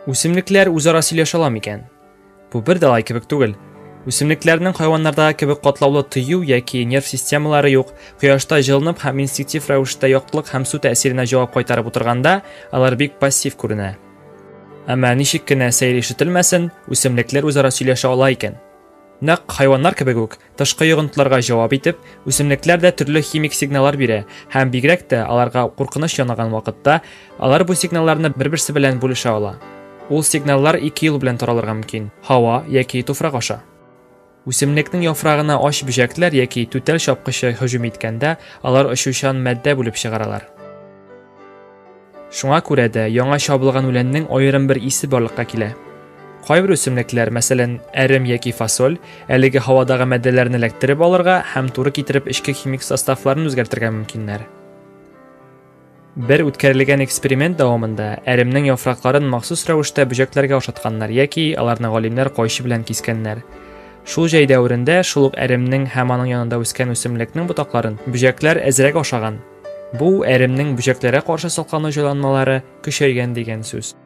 Үсемлекләр үзара сөйләшә ала микән? Бу бер дә алай кебек түгел. Үсемлекләрнең хайваннарда кебек катлаулы тыю яки нерв системалары юк. Кояшта җылынып һәм инстинктив рәвештә яктылык һәм су тәэсиренә җавап кайтарып утырганда, алар бик пассив күренә. Әмма ничек кенә сәер ишетелмәсен, үсемлекләр үзара сөйләшә ала икән. Нәкъ хайваннар кебек үк, тышкы йогынтыларга җавап итеп, үсемлекләр дә төрле химик сигналлар бирә, һәм бигрәк тә аларга куркыныч янаган вакытта, алар бу сигналларны бер-берсе белән бүлешә ала. Ул сигналлар ике юл белән таралырга мөмкин: һава яки туфрак аша. Үсемлекнең яфрагына аш бөҗәкләр яки түтәл чапкычы һөҗүм иткәндә, алар очучан матдә бүлеп чыгаралар. Шуңа күрә дә яңа чабылган үләннең аерым бер исе барлыкка килә. Кайбер үсемлекләр, мәсәлән, әрем яки фасоль, әлеге һавадагы матдәләрне эләктереп алырга һәм туры китереп эчке химик составларын үзгәртергә мөмкиннәр. Бер үткәрелгән эксперимент дәвамында әремнең яфракларын махсус рәвештә бөҗәкләргә ашатканнар яки аларны галимнәр кайчы белән кискәннәр. Шул җәй дәверендә шул ук әремнең һәм аның янында үскән үсемлекнең ботакларын бөҗәкләр әзрәк ашаган. Бу әремнең бөҗәкләргә каршы салкыну җайланмалары көчәйгән дигән сүз.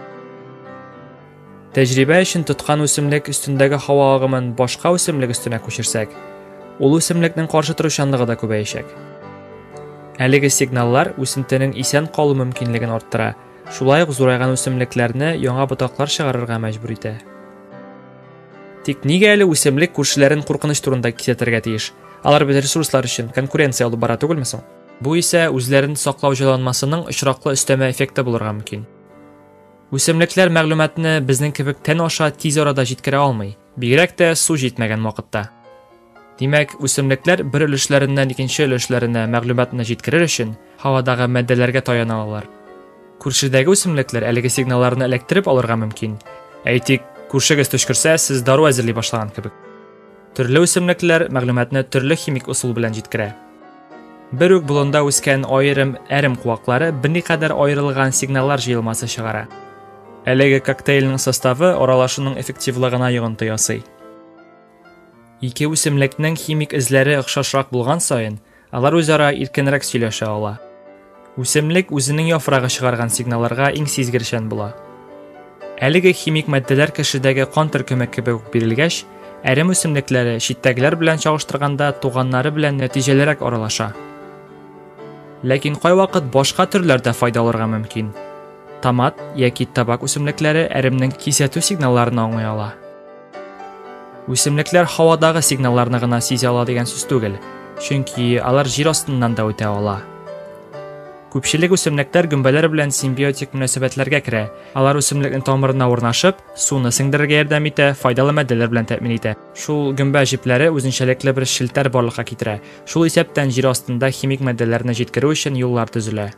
Тәҗрибә өчен тоткан үсемлек өстендәге һава агымын башка үсемлек өстенә күчерсәк, ул үсемлекнең каршы торучанлыгы да күбәячәк. Әлеге сигналлар үсентенең исән калу мөмкинлеген арттыра, шулай ук зурайган үсемлекләрне яңа ботаклар чыгарырга мәҗбүр итә. Тик нигә әле үсемлек күршеләрен куркыныч турында кисәтергә тиеш? Алар бит ресурслар өчен конкуренция алып бара түгелме соң? Бу исә үзләрен саклау җайланмасының очраклы өстәмә эффекты булырга мөмкин. Үсемлекләр мәгълүматны безнең кебек тән аша тиз арада җиткерә алмый, бигрәк тә су җитмәгән вакытта. Димәк, үсемлекләр бер өлешләреннән икенче өлешләренә мәгълүматны җиткерер өчен һавадагы матдәләргә таяна алалар. Күршедәге үсемлекләр әлеге сигналларны эләктереп алырга мөмкин. Әйтик, күршегез төшкерсә, сез дару әзерли башлаган кебек. Төрле үсемлекләр мәгълүматны төрле химик усул белән җиткерә. Бер үк болында үскән аерым әрем куаклары берникадәр аерылган сигналлар җыелмасы чыгара. Әлеге коктейльнең составы аралашуның эффективлыгына йогынты ясый. Ике үсемлекнең химик эзләре охшашрак булган саен, алар үзара иркенрәк сөйләшә ала. Үсемлек үзенең яфрагы чыгарган сигналларга иң сизгерчән була. Әлеге химик матдәләр кешедәге кан төркеме кебек бирелгәч, әрем үсемлекләре читтәгеләр белән чагыштырганда туганнары белән нәтиҗәлерәк аралаша. Ләкин кайвакыт башка төрләрдә файда алырга мөмкин. Томат яки табак үсемлекләре әремнең кисәтү сигналларын аңлый ала. Үсемлекләр һавадагы сигналларны гына сизә ала дигән сүз түгел, чөнки алар җир астыннан да үтә ала. Күпчелек үсемлекләр гөмбәләр белән симбиотик мөнәсәбәтләргә керә. Алар үсемлекнең тамырына урнашып, суны сеңдерергә ярдәм итә, файдалы матдәләр белән тәэмин итә. Шул гөмбә җепләре үзенчәлекле бер челтәр барлыкка китерә. Шул исәптән җир астында химик матдәләрне җиткерү өчен юллар төзелә.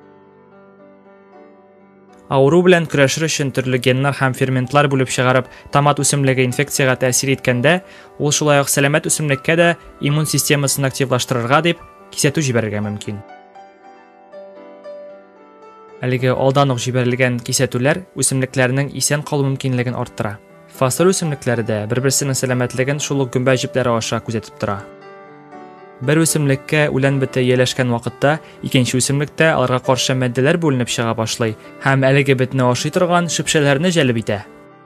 Ауру белән көрәшер өчен төрле геннар һәм ферментлар бүлеп чыгарып, томат үсемлеге инфекциягә тәэсир иткәндә, ул шулай ук сәламәт үсемлеккә дә иммун системасын активлаштырырга дип кисәтү җибәрергә мөмкин. Әлеге алдан ук җибәрелгән кисәтүләр үсемлекләрнең исән калу мөмкинлеген арттыра. Фасол үсемлекләре дә бер-берсенең сәламәтлеген шул ук гөмбә җепләре аша күзәтеп тора. Бер үсемлеккә үлән бете ияләшкән вакытта, икенче үсемлектә аларга каршы матдәләр бүленеп чыга башлый һәм әлеге бетне ашый торган шөпшәләрне җәлеп итә.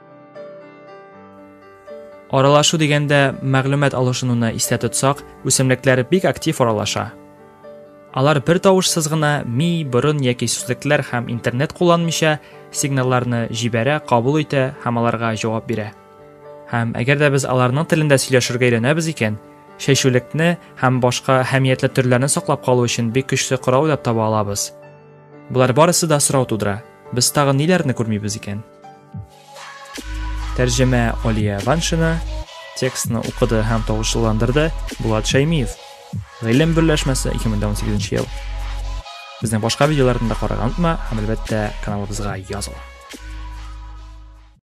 Аралашу дигәндә мәгълүмат алышуны истә тотсак, үсемлекләр бик актив аралаша. Алар бер тавышсыз гына ми, борын яки сүзлекләр һәм интернет кулланмыйча сигналларны җибәрә, кабул итә һәм аларга җавап бирә. Һәм әгәр дә без аларның телендә сөйләшергә өйрәнәбез икән, чәчүлекне һәм башка әһәмиятле төрләрне саклап калу өчен бик көчле корал дип таба алабыз. Булар барысы да сорау тудыра. Без тагын ниләрне күрмибез икән? Тәрҗемә Алия Ваншина, текстны укыды һәм тавышландырды Булат Шәймиев. Гыйлем берләшмәсе 2018 ел. Безнең башка видеоларны да караган унытма һәм әлбәттә каналыбызга языл.